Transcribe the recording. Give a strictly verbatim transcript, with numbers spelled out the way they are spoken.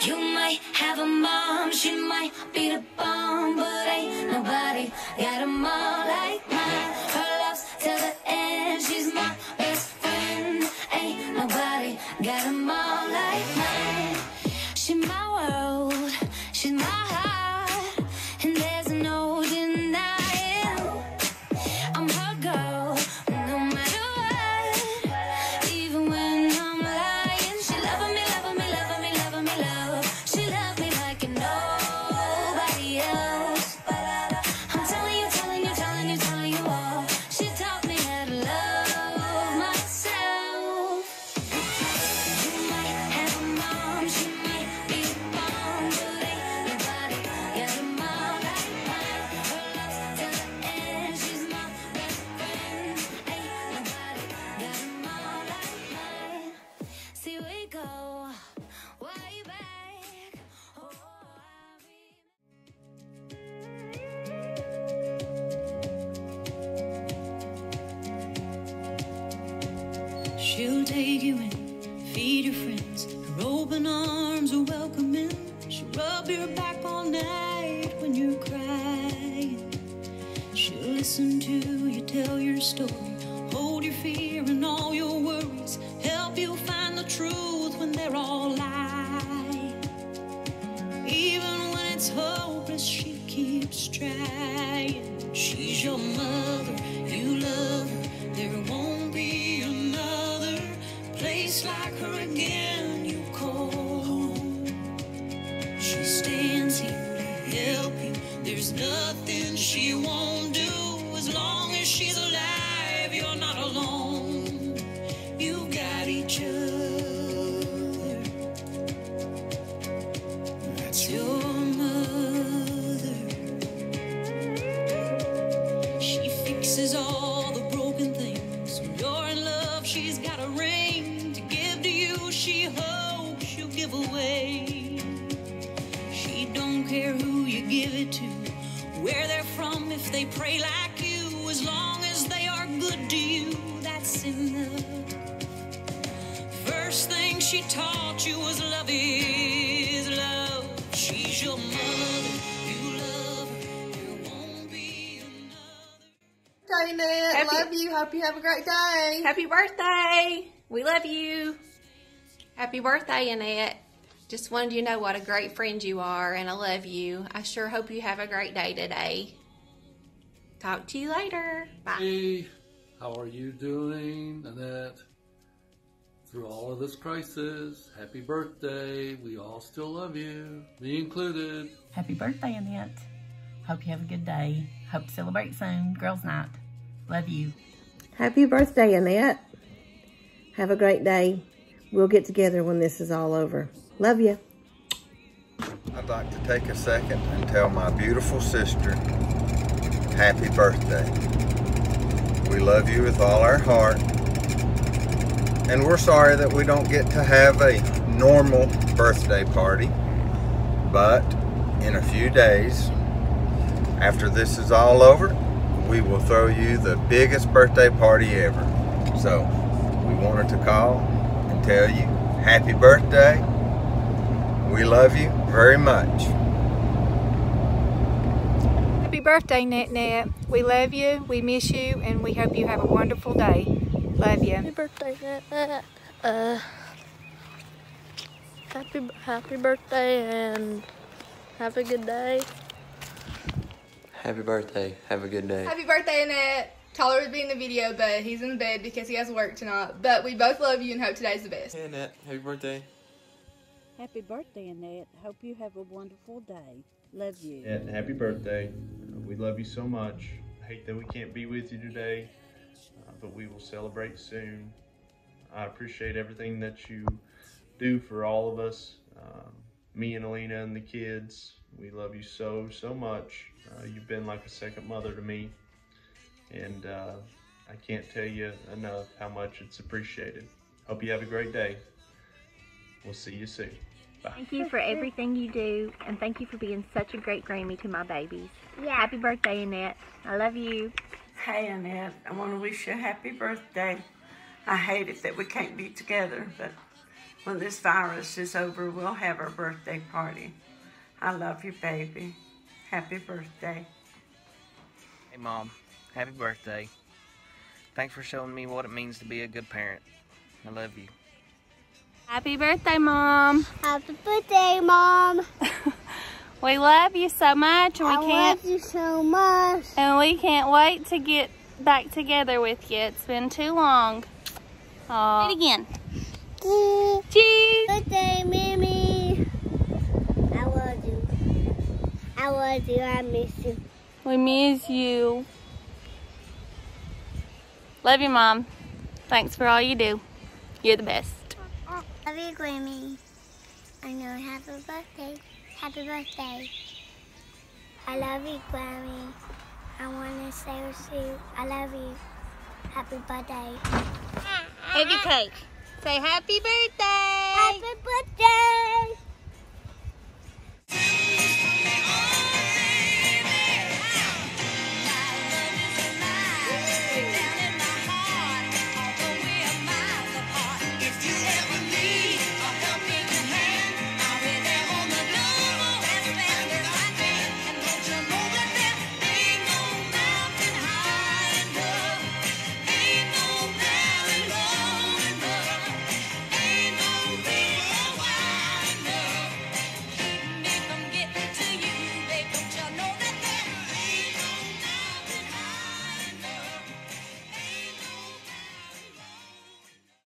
You might have a mom, she might be the bomb, but ain't nobody got a mom like mine. Her love's till the end, she's my best friend. Ain't nobody got a mom like mine. She's my world, she's my heart, and there's no denying I'm her girl, no matter what. Even when I'm lying, she loving me, loving me, loving me, loving me, love. She loves me like nobody else. I'm telling you, telling you, telling you, telling you all. She taught me how to love myself. You might have a mom, she might be the bomb, but ain't nobody got a mom like mine. Her love's till the end, she's my best friend. Ain't nobody got a mom like mine. See, we go way back. Oh, I remember. She'll take you in, feed your friends. Her open arms are welcoming. She'll rub your back all night when you're crying. She'll listen to you tell your story, hold your fear and all your worries, help you find the truth when they're all lies. Even when it's hopeless, she keeps trying. She's your mother, you love her. There won't be another place like her again you call home. She stands here to help you. There's nothing she won't do. As long as she's alive, you're not alone. You got each other. That's your mother. She fixes all the broken things. When you're in love, she's got a ring to give to you. She hopes you'll give away. She don't care who you give it to, where they're from, if they pray like you. As long as they are good to you, that's enough. First thing she taught you was love is love. She's your mother, you love her. There won't be another. Hey, Nat. Happy- Love you. Hope you have a great day. Happy birthday! We love you. Happy birthday, Annette. Just wanted you to know what a great friend you are, and I love you. I sure hope you have a great day today. Talk to you later. Bye. Hey, how are you doing, Annette? Through all of this crisis, happy birthday. We all still love you, me included. Happy birthday, Annette. Hope you have a good day. Hope to celebrate soon. Girls' night. Love you. Happy birthday, Annette. Have a great day. We'll get together when this is all over. Love you. I'd like to take a second and tell my beautiful sister, happy birthday. We love you with all our heart. And we're sorry that we don't get to have a normal birthday party. But in a few days, after this is all over, we will throw you the biggest birthday party ever. So we wanted to call and tell you happy birthday. We love you very much. Happy birthday, Nat Nat. We love you, we miss you, and we hope you have a wonderful day. Love you. Happy birthday, Nat Nat. Uh, happy, happy birthday and have a good day. Happy birthday. Have a good day. Happy birthday, Annette. Tyler would be in the video, but he's in bed because he has work tonight. But we both love you and hope today's the best. Hey, Annette. Happy birthday. Happy birthday, Annette. Hope you have a wonderful day. Love you. And happy birthday. Uh, we love you so much. I hate that we can't be with you today, uh, but we will celebrate soon. I appreciate everything that you do for all of us, um, me and Alina and the kids. We love you so, so much. Uh, you've been like a second mother to me, and uh, I can't tell you enough how much it's appreciated. Hope you have a great day. We'll see you soon. Bye. Thank you for everything you do, and thank you for being such a great Grammy to my babies. Yeah. Happy birthday, Annette. I love you. Hey, Annette. I want to wish you a happy birthday. I hate it that we can't be together, but when this virus is over, we'll have our birthday party. I love you, baby. Happy birthday. Hey, Mom. Happy birthday. Thanks for showing me what it means to be a good parent. I love you. Happy birthday, Mom. Happy birthday, Mom. We love you so much, and we I can't. love you so much. And we can't wait to get back together with you. It's been too long. Aww. Do it again. Cheese. Birthday, Mimi. I love you. I love you. I miss you. We miss you. Love you, Mom. Thanks for all you do. You're the best. Love you, Grammy. I know. Happy birthday. Happy birthday. I love you, Grammy. I want to say with you, I love you. Happy birthday. Baby cake. Say happy birthday.